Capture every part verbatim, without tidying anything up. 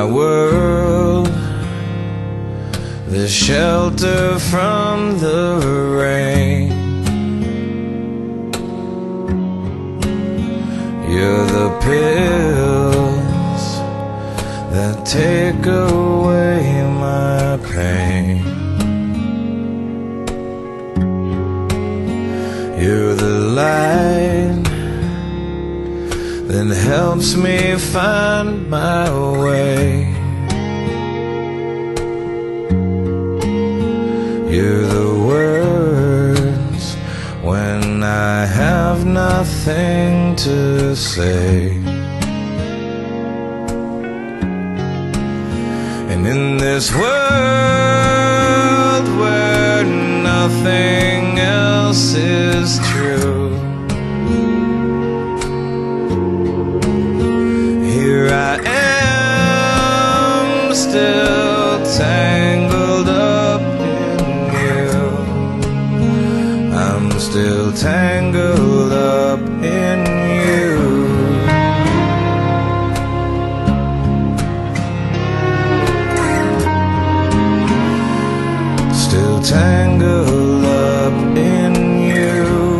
world, the shelter from the rain. You're the pills that take away my pain. You're the light that helps me find my way. You're the words when I have nothing to say. And in this world where nothing else is true, here I am, still tangled up in you. I'm still tangled up in you. Still tangled up in you.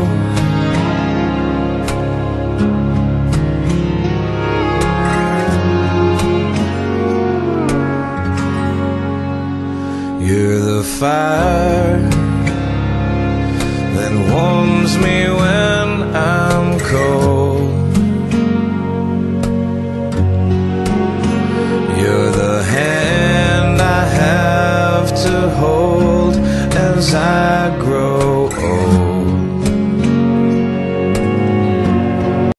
You're the fire that warms me when I'm cold. You're the hand I have to hold as I grow